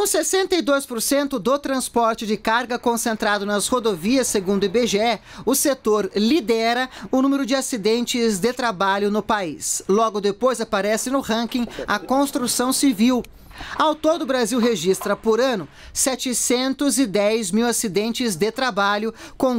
Com 62% do transporte de carga concentrado nas rodovias, segundo o IBGE, o setor lidera o número de acidentes de trabalho no país. Logo depois aparece no ranking a construção civil. Ao todo, o Brasil registra por ano 710 mil acidentes de trabalho, com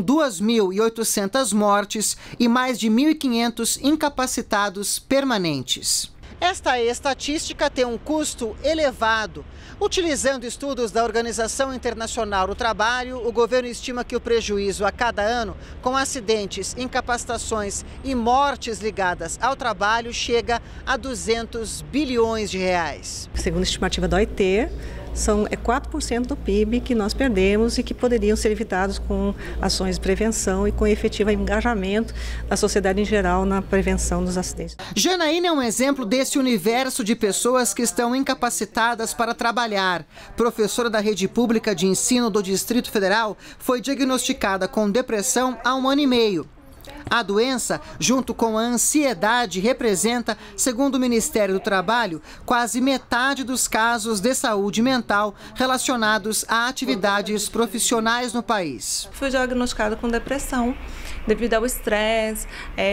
2.800 mortes e mais de 1.500 incapacitados permanentes. Esta estatística tem um custo elevado. Utilizando estudos da Organização Internacional do Trabalho, o governo estima que o prejuízo a cada ano, com acidentes, incapacitações e mortes ligadas ao trabalho, chega a 200 bilhões de reais. Segundo a estimativa da OIT, são 4% do PIB que nós perdemos e que poderiam ser evitados com ações de prevenção e com efetivo engajamento da sociedade em geral na prevenção dos acidentes. Janaína é um exemplo desse universo de pessoas que estão incapacitadas para trabalhar. Professora da rede pública de ensino do Distrito Federal, foi diagnosticada com depressão há 1 ano e meio. A doença, junto com a ansiedade, representa, segundo o Ministério do Trabalho, quase metade dos casos de saúde mental relacionados a atividades profissionais no país. Fui diagnosticada com depressão devido ao estresse,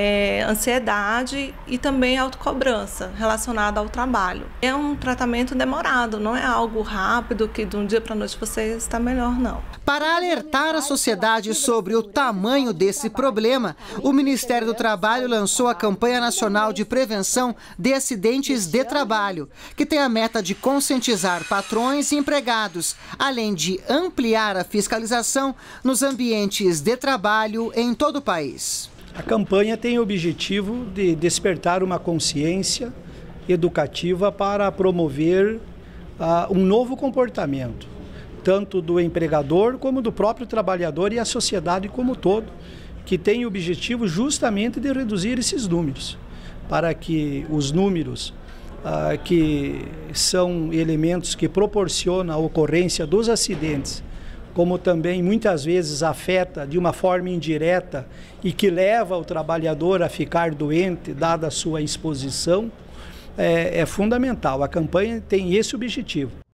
ansiedade e também autocobrança relacionada ao trabalho. É um tratamento demorado, não é algo rápido que de um dia para a noite você está melhor, não. Para alertar a sociedade sobre o tamanho desse problema, o Ministério do Trabalho lançou a Campanha Nacional de Prevenção de Acidentes de Trabalho, que tem a meta de conscientizar patrões e empregados, além de ampliar a fiscalização nos ambientes de trabalho em todo o país. A campanha tem o objetivo de despertar uma consciência educativa para promover um novo comportamento, tanto do empregador como do próprio trabalhador e a sociedade como um todo, que tem o objetivo justamente de reduzir esses números, para que os números que são elementos que proporcionam a ocorrência dos acidentes, como também muitas vezes afeta de uma forma indireta e que leva o trabalhador a ficar doente, dada a sua exposição, é fundamental. A campanha tem esse objetivo.